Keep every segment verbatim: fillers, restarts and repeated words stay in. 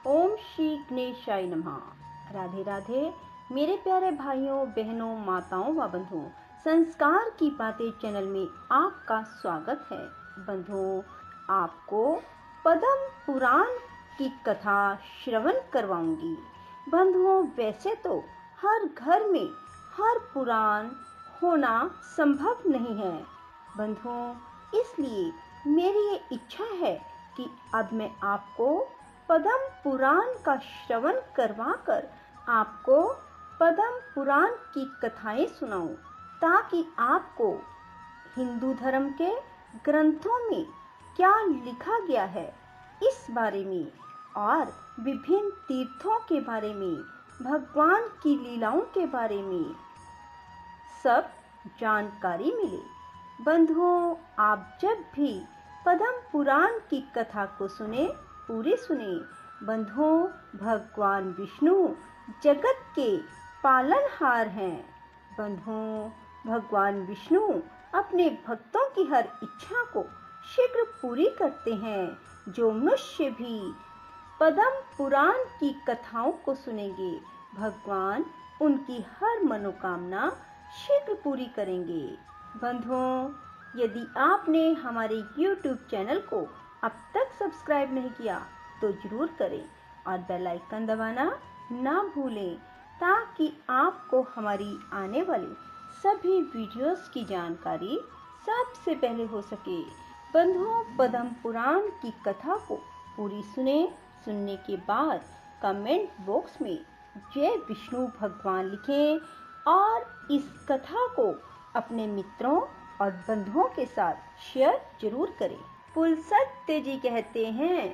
ओम श्री गणेशाय नमः। राधे राधे मेरे प्यारे भाइयों बहनों माताओं व बंधुओं, संस्कार की बातें चैनल में आपका स्वागत है। बंधुओं, आपको पद्म पुराण की कथा श्रवण करवाऊंगी। बंधुओं, वैसे तो हर घर में हर पुराण होना संभव नहीं है बंधुओं, इसलिए मेरी ये इच्छा है कि अब मैं आपको पद्म पुराण का श्रवण करवाकर आपको पद्म पुराण की कथाएं सुनाऊं, ताकि आपको हिंदू धर्म के ग्रंथों में क्या लिखा गया है इस बारे में और विभिन्न तीर्थों के बारे में, भगवान की लीलाओं के बारे में सब जानकारी मिले। बंधुओं, आप जब भी पद्म पुराण की कथा को सुने, पूरी सुने। बंधुओं, भगवान विष्णु जगत के पालनहार हैं। बंधुओं, भगवान विष्णु अपने भक्तों की हर इच्छा को शीघ्र पूरी करते हैं। जो मनुष्य भी पद्म पुराण की कथाओं को सुनेंगे, भगवान उनकी हर मनोकामना शीघ्र पूरी करेंगे। बंधुओं, यदि आपने हमारे यूट्यूब चैनल को अब तक सब्सक्राइब नहीं किया तो जरूर करें और बेल आइकन दबाना ना भूलें, ताकि आपको हमारी आने वाली सभी वीडियोस की जानकारी सबसे पहले हो सके। बंधुओं, पद्म पुराण की कथा को पूरी सुने। सुनने के बाद कमेंट बॉक्स में जय विष्णु भगवान लिखें और इस कथा को अपने मित्रों और बंधुओं के साथ शेयर जरूर करें। पुलसत्य जी कहते हैं,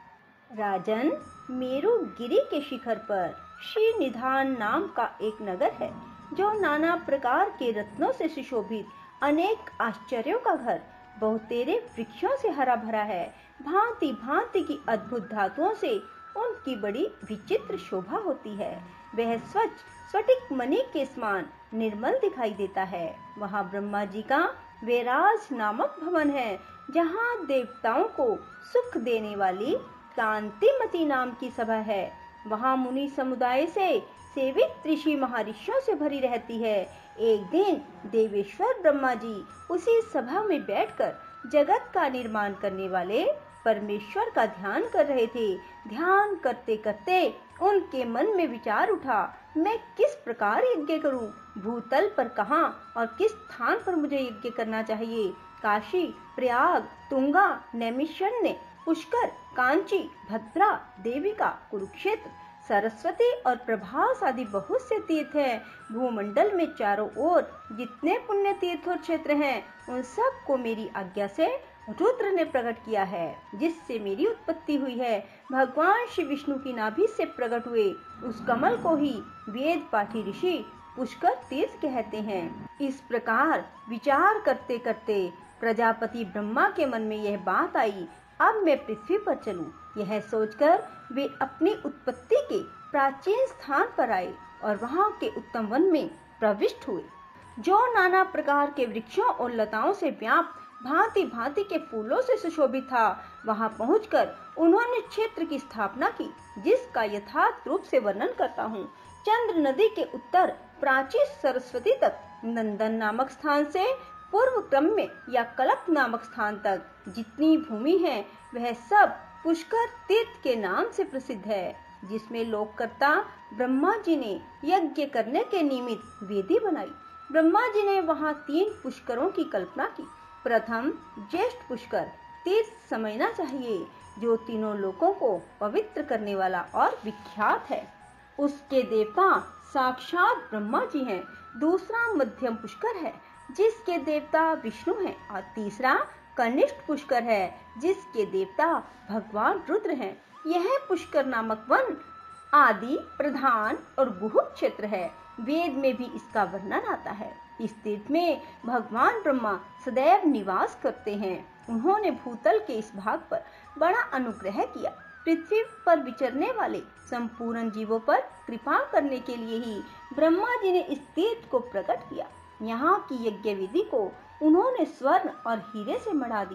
राजन, मेरुगिरी के शिखर पर श्री निधान नाम का एक नगर है, जो नाना प्रकार के रत्नों से सुशोभित, अनेक आश्चर्यों का घर, बहुतेरे वृक्षों से हरा भरा है। भांति भांति की अद्भुत धातुओं से उनकी बड़ी विचित्र शोभा होती है। वह स्वच्छ स्फटिक मणि के समान निर्मल दिखाई देता है। वहाँ ब्रह्मा जी का वैराज नामक भवन है, जहाँ देवताओं को सुख देने वाली कांतिमती नाम की सभा है। वहाँ मुनि समुदाय से सेवित ऋषि महर्षियों से भरी रहती है। एक दिन देवेश्वर ब्रह्मा जी उसी सभा में बैठकर जगत का निर्माण करने वाले परमेश्वर का ध्यान कर रहे थे। ध्यान करते करते उनके मन में विचार उठा, मैं किस प्रकार यज्ञ करूं? भूतल पर कहां और किस स्थान पर मुझे यज्ञ करना चाहिए? काशी, प्रयाग, तुंगा, नैमिषारण्य, पुष्कर, कांची, भद्रा, देविका, कुरुक्षेत्र, सरस्वती और प्रभास आदि बहुत से तीर्थ हैं। भूमंडल में चारों ओर जितने पुण्य तीर्थ और क्षेत्र हैं, उन सब को मेरी आज्ञा से रुद्र ने प्रकट किया है, जिससे मेरी उत्पत्ति हुई है। भगवान श्री विष्णु की नाभि से प्रकट हुए उस कमल को ही वेद पाठी ऋषि पुष्कर तीर्थ कहते हैं। इस प्रकार विचार करते करते प्रजापति ब्रह्मा के मन में यह बात आई, अब मैं पृथ्वी पर चलूं। यह सोचकर वे अपनी उत्पत्ति के प्राचीन स्थान पर आए और वहां के उत्तम वन में प्रविष्ट हुए, जो नाना प्रकार के वृक्षों और लताओं से व्याप्त, भांति भांति के फूलों से सुशोभित था। वहां पहुंचकर उन्होंने क्षेत्र की स्थापना की, जिसका यथार्थ रूप से वर्णन करता हूँ। चंद्र नदी के उत्तर प्राचीन सरस्वती तक, नंदन नामक स्थान से पूर्व क्रम में या कल्प नामक स्थान तक जितनी भूमि है, वह सब पुष्कर तीर्थ के नाम से प्रसिद्ध है, जिसमें लोककर्ता ब्रह्मा जी ने यज्ञ करने के निमित्त वेदी बनाई। ब्रह्मा जी ने वहां तीन पुष्करों की कल्पना की। प्रथम ज्येष्ठ पुष्कर तीर्थ समझना चाहिए, जो तीनों लोकों को पवित्र करने वाला और विख्यात है। उसके देवता साक्षात ब्रह्मा जी हैं। दूसरा मध्यम पुष्कर है, जिसके देवता विष्णु हैं, और तीसरा कनिष्ठ पुष्कर है, जिसके देवता भगवान रुद्र हैं। यह पुष्कर नामक वन आदि, प्रधान और गुह क्षेत्र है। वेद में भी इसका वर्णन आता है। इस तीर्थ में भगवान ब्रह्मा सदैव निवास करते हैं। उन्होंने भूतल के इस भाग पर बड़ा अनुग्रह किया। पृथ्वी पर विचरने वाले संपूर्ण जीवों पर कृपा करने के लिए ही ब्रह्मा जी ने इस तीर्थ को प्रकट किया। यहाँ की यज्ञ विधि को उन्होंने स्वर्ण और हीरे से मढ़ा दिया।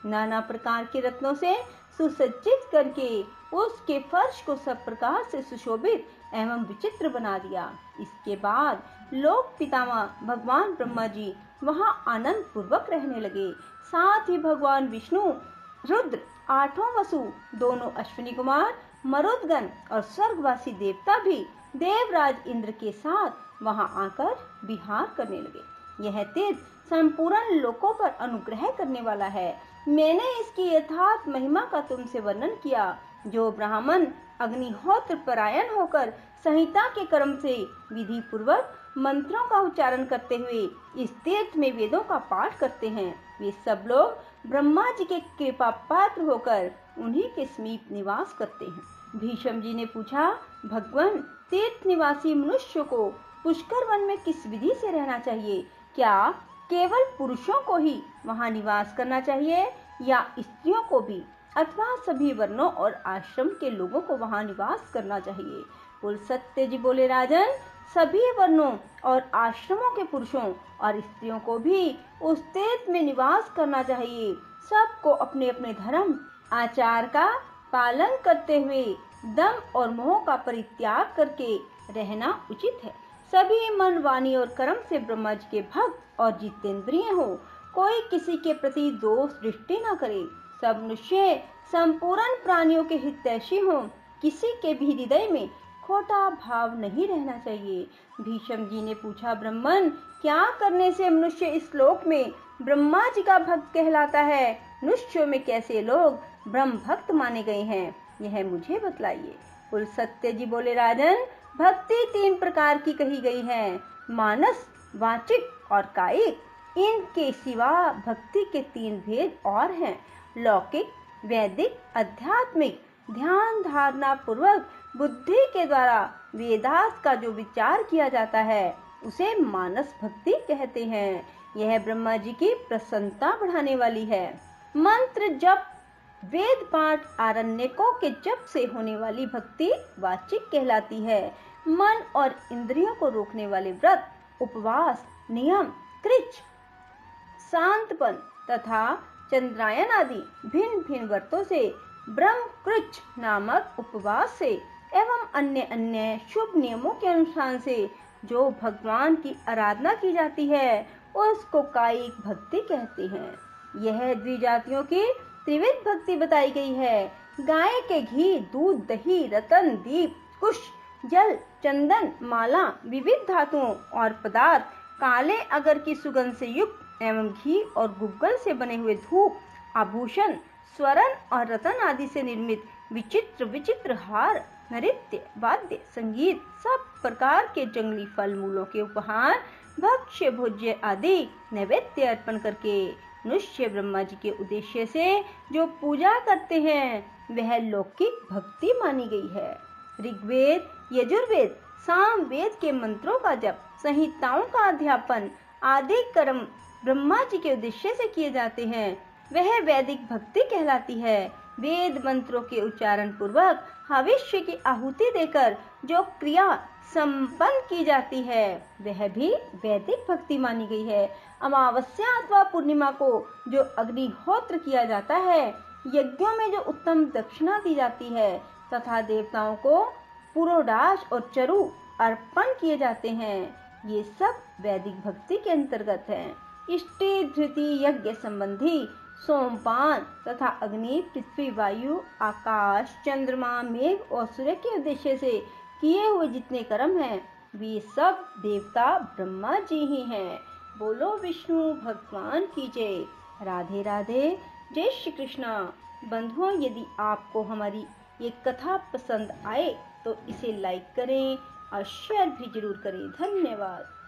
नाना प्रकार के रत्नों से सुसज्जित करके उसके फर्श को सब प्रकार से सुशोभित एवं विचित्र बना दिया। इसके बाद लोक पितामह भगवान ब्रह्मा जी वहां आनंद पूर्वक रहने लगे। साथ ही भगवान विष्णु, रुद्र, आठों वसु, दोनों अश्विनी कुमार, मरुदगण और स्वर्गवासी देवता भी देवराज इंद्र के साथ वहां आकर विहार करने लगे। यह तीर्थ संपूर्ण लोकों पर अनुग्रह करने वाला है। मैंने इसकी यथार्थ महिमा का तुमसे वर्णन किया। जो ब्राह्मण अग्निहोत्र परायण होकर संहिता के कर्म से विधि पूर्वक मंत्रों का उच्चारण करते हुए इस तीर्थ में वेदों का पाठ करते हैं, वे सब लोग ब्रह्मा जी के कृपा पात्र होकर उन्हीं के समीप निवास करते हैं। भीष्म जी ने पूछा, भगवान, तीर्थ निवासी मनुष्य को पुष्कर वन में किस विधि से रहना चाहिए? क्या केवल पुरुषों को ही वहां निवास करना चाहिए या स्त्रियों को भी, अथवा सभी वर्णों और आश्रम के लोगों को वहां निवास करना चाहिए? बोल सत्य जी बोले, राजन, सभी वर्णों और आश्रमों के पुरुषों और स्त्रियों को भी उस तीर्थ में निवास करना चाहिए। सबको अपने अपने धर्म आचार का पालन करते हुए दम और मोह का परित्याग करके रहना उचित है। सभी मन, वाणी और कर्म से ब्रह्मा जी के भक्त और जितेंद्रिय हो। कोई किसी के प्रति दोष दृष्टि न करे। सब मनुष्य संपूर्ण प्राणियों के हितैषी हो। किसी के भी हृदय में खोटा भाव नहीं रहना चाहिए। भीष्म जी ने पूछा, ब्राह्मण, क्या करने से मनुष्य इस लोक में ब्रह्मा जी का भक्त कहलाता है? मनुष्यों में कैसे लोग ब्रह्म भक्त माने गए हैं, यह मुझे बतलाइए। कुल सत्य जी बोले, राजन, भक्ति तीन प्रकार की कही गई है, मानस, वाचिक और कायिक। इनके सिवा भक्ति के तीन भेद और हैं, लौकिक, वैदिक, आध्यात्मिक। ध्यान धारणा पूर्वक बुद्धि के द्वारा वेदांत का जो विचार किया जाता है उसे मानस भक्ति कहते हैं। यह ब्रह्मा जी की प्रसन्नता बढ़ाने वाली है। मंत्र जप, वेद पाठ, आरण्यकों के जप से होने वाली भक्ति वाचिक कहलाती है। मन और इंद्रियों को रोकने वाले व्रत, उपवास, नियम, कृच, शांतपन तथा चंद्रायन आदि भिन्न भिन्न व्रतों से, ब्रह्म कृच नामक उपवास से एवं अन्य अन्य शुभ नियमों के अनुसार से जो भगवान की आराधना की जाती है उसको कायिक भक्ति कहते हैं। यह द्विजातियों की त्रिविध भक्ति बताई गई है। गाय के घी, दूध, दही, रतन, दीप, कुश, जल, चंदन, माला, विविध धातुओं और पदार्थ, काले अगर की सुगंध से युक्त एवं घी और गुग्गल से बने हुए धूप, आभूषण, स्वर्ण और रतन आदि से निर्मित विचित्र विचित्र हार, नृत्य, वाद्य, संगीत, सब प्रकार के जंगली फल मूलों के उपहार, भक्ष्य भोज्य आदि नैवेद्य अर्पण करके मनुष्य ब्रह्मा जी के उद्देश्य से जो पूजा करते हैं वह लौकिक भक्ति मानी गई है। ऋग्वेद, यजुर्वेद, सामवेद के मंत्रों का जप, संहिताओं का अध्यापन आदि कर्म ब्रह्मा जी के उद्देश्य से किए जाते हैं, वह वैदिक भक्ति कहलाती है। वेद मंत्रों के उच्चारण पूर्वक हविष्य की आहुति देकर जो क्रिया संपन्न की जाती है वह भी वैदिक भक्ति मानी गई है। अमावस्या अथवा पूर्णिमा को जो अग्निहोत्र किया जाता है, यज्ञों में जो उत्तम दक्षिणा दी जाती है तथा देवताओं को पुरोडाश और चरु अर्पण किए जाते हैं, ये सब वैदिक भक्ति के अंतर्गत है। इष्टि, धृति, यज्ञ संबंधी सोमपान तथा अग्नि, पृथ्वी, वायु, आकाश, चंद्रमा, मेघ और सूर्य के उद्देश्य से किए हुए जितने कर्म हैं वे सब देवता ब्रह्मा जी ही हैं। बोलो विष्णु भगवान की जय। राधे राधे, जय श्री कृष्णा। बंधुओं, यदि आपको हमारी ये कथा पसंद आए तो इसे लाइक करें और शेयर भी जरूर करें। धन्यवाद।